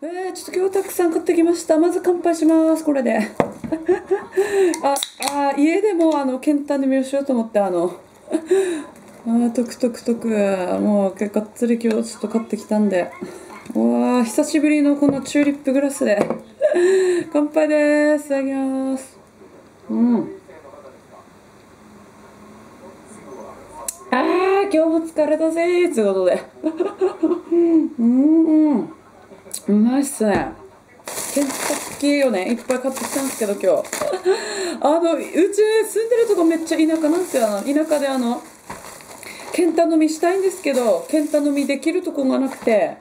ちょっと今日たくさん買ってきました。まず乾杯します、これで。家でもケンタの実をしようと思って、トクトクトク、もうがっつり今日ちょっと買ってきたんで。久しぶりのこのチューリップグラスで。乾杯です。いただきます。今日も疲れたぜーということで。うまいっすね。ケンタッキーをね、いっぱい買ってきたんですけど、今日。うち住んでるとこめっちゃ田舎なんですよ。田舎でケンタ飲みしたいんですけど、ケンタ飲みできるとこがなくて、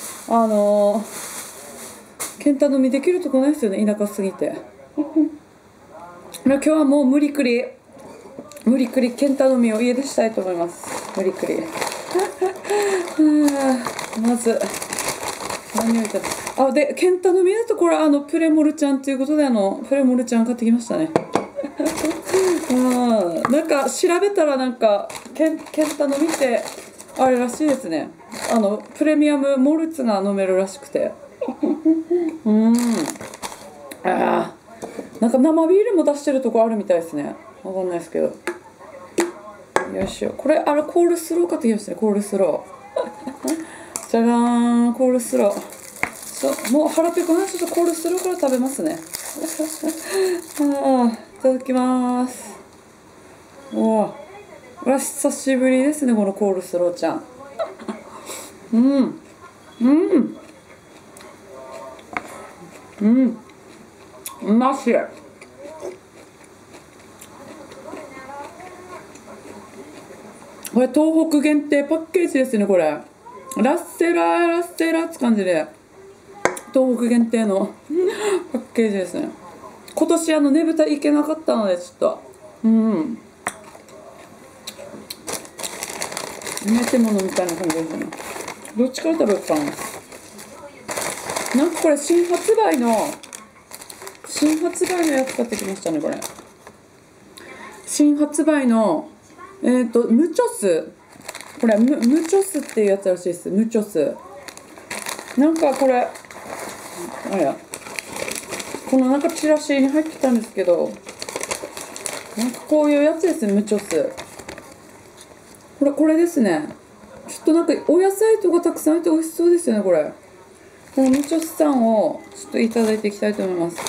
ケンタ飲みできるとこないですよね、田舎すぎて。今日はもう無理くりケンタ飲みを家でしたいと思います。無理くり。まず何をいたでケンタ飲みだとこれプレモルちゃんということでプレモルちゃん買ってきましたね。なんか調べたらケンタ飲みってあれらしいですね。プレミアムモルツが飲めるらしくて。なんか生ビールも出してるとこあるみたいですね。わかんないですけど。よいしょ。これコールスロー買ってきましたね。コールスロー。じゃがーん、コールスロー。もう腹ペコなんでちょっとコールスローから食べますね。いただきます。久しぶりですね、このコールスローちゃん。うましい。これ東北限定パッケージですね、これ。ラッセラって感じで。東北限定のパッケージですね。今年ねぶた行けなかったので、ちょっと。寝てものみたいな感じですね。どっちから食べようかな。なんかこれ新発売のやつ買ってきましたね、これ。新発売のムチョス。これムチョスっていうやつらしいです。ムチョス。なんかこれこのなんかチラシに入ってたんですけど、なんかこういうやつですね、ムチョス。これですね。ちょっとなんかお野菜とかたくさん入って美味しそうですよね、これ。このムチョスさんをちょっといただいていきたいと思います。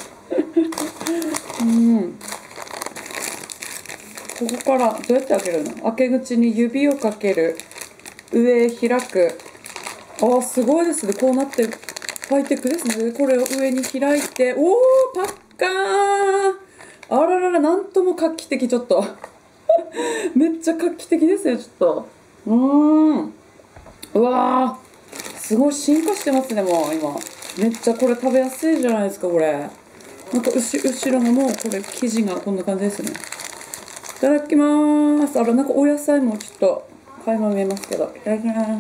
ここからどうやって開けるの？開け口に指をかける。上へ開く。すごいですね。こうなってハイテクですね。これを上に開いて、パッカーン。あららら、なんとも画期的、ちょっと。めっちゃ画期的ですよ、ちょっと。すごい進化してますね、もう今。めっちゃこれ食べやすいじゃないですか、これ。なんか後ろのもうこれ生地がこんな感じですね。いただきまーす。なんかお野菜もちょっと垣間見えますけど。いただきます。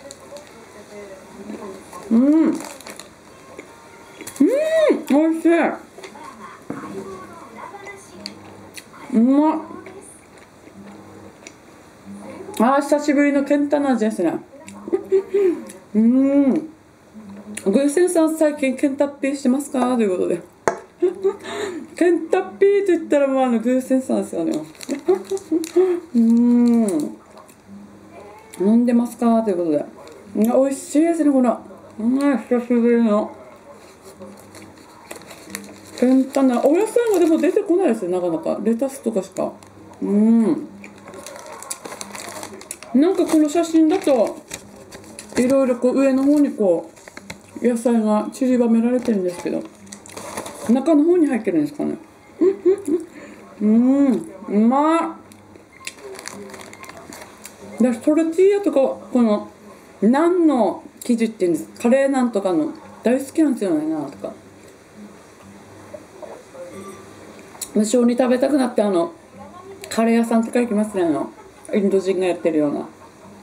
おいしい。うまっ。久しぶりのケンタの味ですね。グーセンさん最近ケンタッピーしてますかということで。ケンタッピーと言ったらもうグーセンさんですよね。飲んでますかということで。美味しいですね、この。久しぶりの。ケンタな。お野菜もでも出てこないですね、なかなか。レタスとかしか。なんかこの写真だと、いろいろ上の方に野菜が散りばめられてるんですけど、中の方に入ってるんですかね。うまっ。私トルティーヤとかこのナンの生地っていうんです。カレーナンとかの大好きなんですよね、ナンとか。無性に食べたくなってカレー屋さんとか行きますね、インド人がやってるような。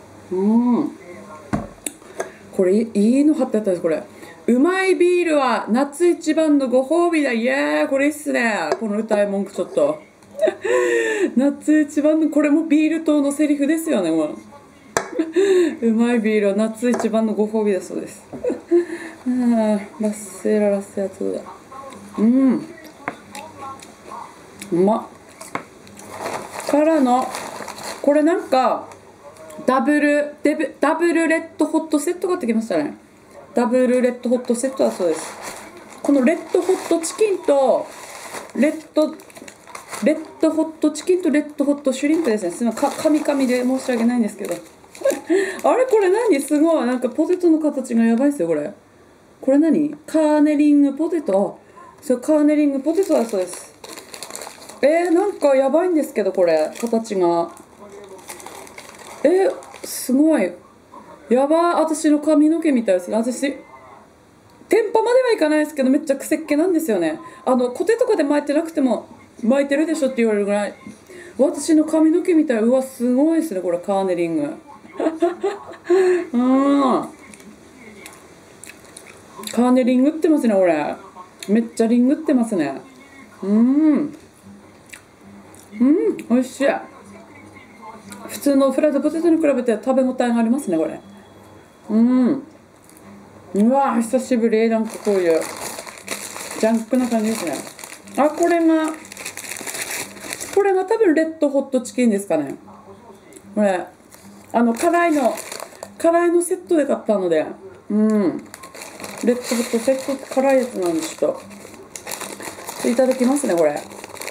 これいいの貼ってあったんです。これうまいビールは夏一番のご褒美だ。いやー、これいいっすね。この歌い文句ちょっと夏一番の、これもビール党のセリフですよね、もううまいビールは夏一番のご褒美だそうです。 ラッセララッセやつだ。うん、うまっ。からのこれなんかダブルレッドホットセットができましたね。ダブルレッドホットセットだそうです。このレッドホットチキンとレッドホットチキンとレッドホットシュリンプですね。すみません、カミカミで申し訳ないんですけどあれこれ何、すごいなんかポテトの形がやばいですよ。これ何、カーネリングポテト。そう、カーネリングポテトだそうです。なんかやばいんですけど、これ形がすごいやば。私の髪の毛みたいですね。私天パまではいかないですけど、めっちゃ癖っ気なんですよね。コテとかで巻いてなくても巻いてるでしょって言われるぐらい私の髪の毛みたい。うわ、すごいですねこれ、カーネリングカーネリングってますねこれ。めっちゃリングってますね。美味しい。普通のフライドポテトに比べて食べ応えがありますねこれ。うわ久しぶり。なんかこういうジャンクな感じですね。これが多分レッドホットチキンですかね。これ辛いのセットで買ったので、レッドホットセットって辛いやつなんで、ちょっといただきますねこれ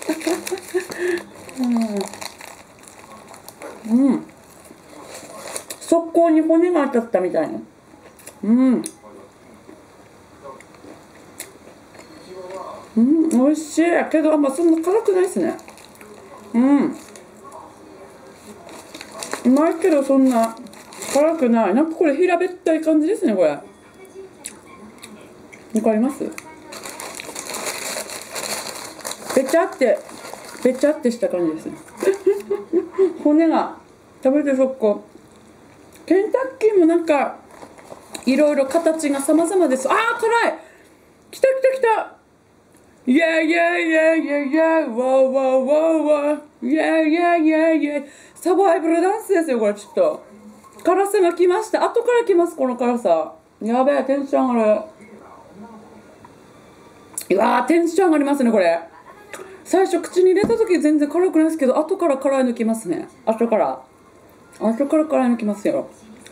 速攻に骨が当たったみたいな。美味しいけど、そんな辛くないですね。うまいけどそんな辛くない。なんかこれ平べったい感じですねこれ。わかります？べちゃってした感じですね骨が食べて速攻。ケンタッキーもなんかいろいろ形が様々です。辛い。きたイエーイイエーイイエーイイエーイイエーイ、ワーワーワーワー、イエーイイエーイイエーイイエーイ。サバイバルダンスですよこれ。ちょっと辛さが来ました。後から来ます、この辛さ。やべえ、テンション上がる。うわー、テンション上がりますねこれ。最初口に入れた時全然辛くないですけど、後から辛いのきますね。後から辛いのきますよ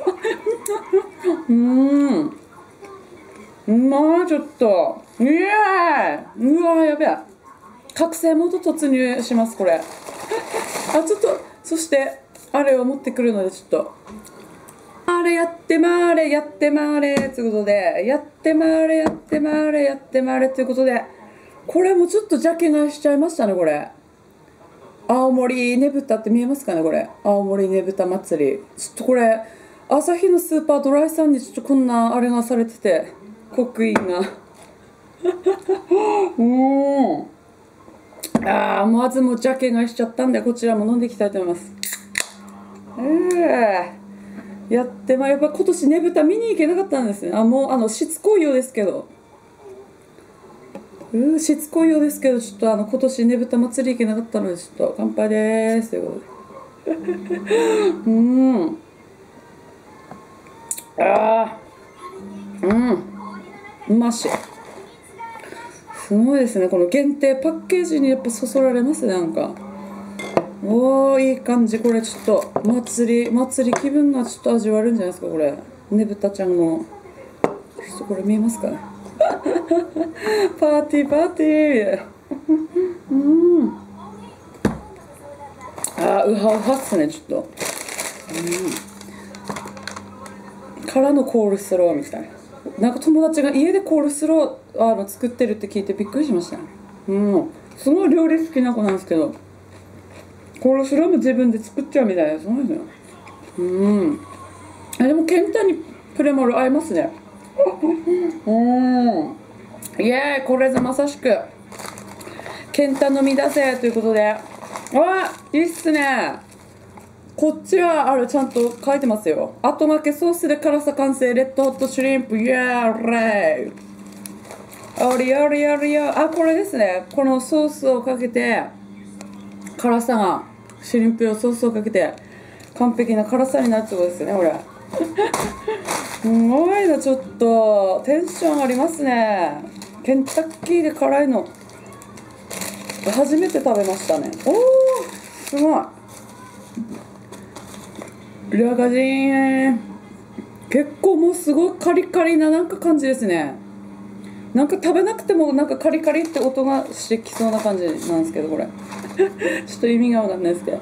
うまい。ちょっとイエーイ。うわー、やべえ、覚醒モード突入しますこれちょっとそしてあれを持ってくるので、ちょっとあれやってまーれということで、やってまーれということで、これもちょっとジャケ買いしちゃいましたねこれ。青森ねぶたって見えますかねこれ。青森ねぶた祭り。ちょっとこれ朝日のスーパードライさんにちょっとこんなあれがされてて、刻印がまずもうジャケ買いしちゃったんで、こちらも飲んでいきたいと思います。やっぱ今年ねぶた見に行けなかったんですね。もうしつこいようですけど、ちょっと今年ねぶた祭り行けなかったので、ちょっと乾杯でーすということでうまし。すごいですねこの限定パッケージにやっぱそそられますね。なんかいい感じ。これちょっと祭り気分がちょっと味わえるんじゃないですかこれ。ねぶたちゃんのちょっとこれ見えますかねパーティーウハウハっすね。ちょっとからのコールスローみたいな。なんか友達が家でコールスロー作ってるって聞いてびっくりしましたね。すごい料理好きな子なんですけど、コールスローも自分で作っちゃうみたいな。そうですよ。でもケンタにプレモル合いますねイエーイ。これぞまさしくケンタ飲みだぜということで、いいっすね。こっちはちゃんと書いてますよ。後がけソースで辛さ完成、レッドホットシュリンプ、イエーレイ。これですね。このソースをかけて、辛さがシュリンプ用ソースをかけて完璧な辛さになるってことですよねこれすごいな、ちょっとテンションありますね。ケンタッキーで辛いの初めて食べましたね。おー、すごい。ラガジン、結構もうすごいカリカリななんか感じですね。なんか食べなくてもなんかカリカリって音がしてきそうな感じなんですけど、これちょっと意味がわかんないですけど、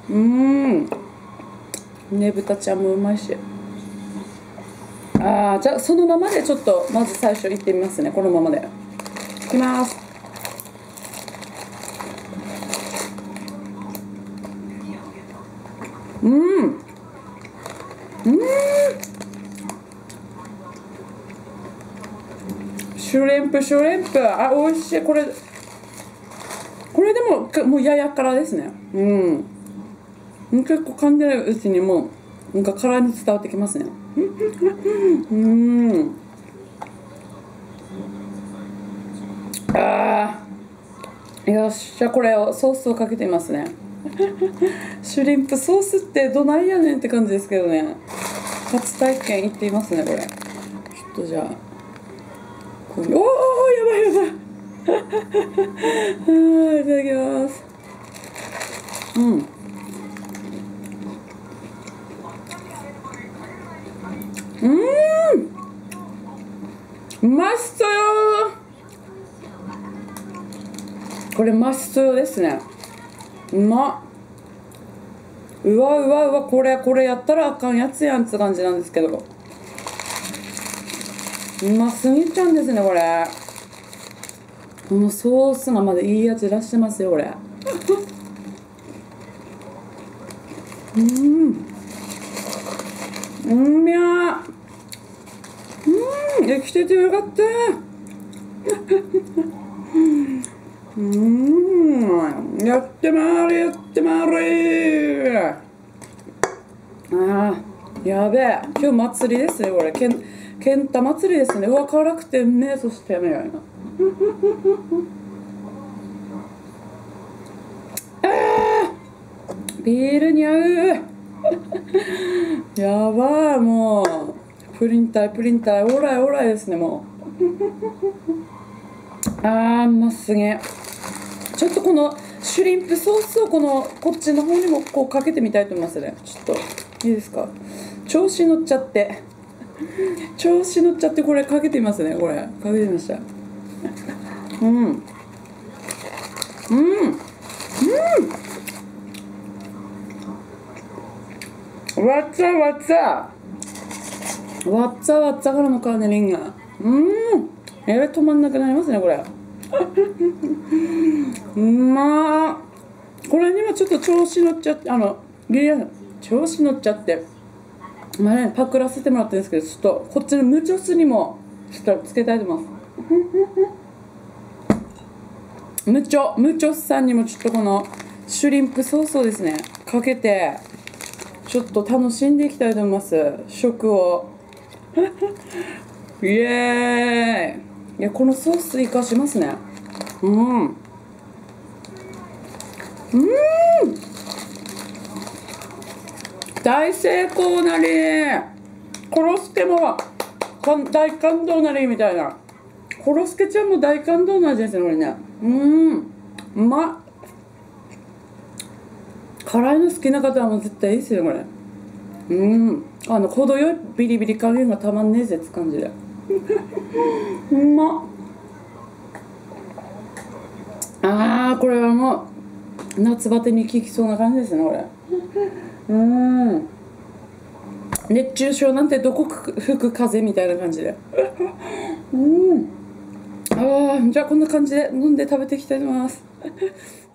ねぶたちゃんもうまいし。じゃあそのままでちょっとまず最初いってみますね。このままでいきます。シュレンプ、美味しい。これでもうやや辛ですね。結構噛んでるうちにもうなんか辛に伝わってきますね。よっしゃ、これをソースをかけてみますね。シュリンプソースってどないやねんって感じですけどね。初体験いってみますね、これ。ちょっとじゃあおー、やばいいただきます。マストよー。これマストよですね。うわ、これやったらあかんやつやんって感じなんですけど、うますぎちゃうんですね、これ。このソースがまだいい味出してますよ、これ。みゃー。生きててよかった。やってまーれ。やべえ、今日祭りですね、これ。ケンタ祭りですね。うわ、辛くてね。そしてやめよいな。ビールに合う。やばい、もうプリン体オーライですね、もう。うますげえ。ちょっとこのシュリンプソースをこっちの方にもこうかけてみたいと思いますね。ちょっといいですか。調子乗っちゃってこれかけてみますね。これかけてみました。わっつぁからのカーネリンがやべ、止まんなくなりますね、これ。これにもちょっと調子乗っちゃって、調子乗っちゃって、パクらせてもらってるんですけど、ちょっとこっちのムチョスにもちょっとつけたいと思います。ムチョスさんにもちょっとこのシュリンプソースをですねかけてちょっと楽しんでいきたいと思います、食を。イエーイ。いや、このソース生かしますね。大成功なり、コロスケも大感動なりみたいな。コロスケちゃんも大感動の味ですね、これね。うまっ。辛いの好きな方はもう絶対いいですよ、これ。程よいビリビリ加減がたまんねえぜって感じで。うまっ。これはもう夏バテに効きそうな感じですね、これ。熱中症なんてどこ吹く風みたいな感じで。じゃあこんな感じで飲んで食べていきたいと思います。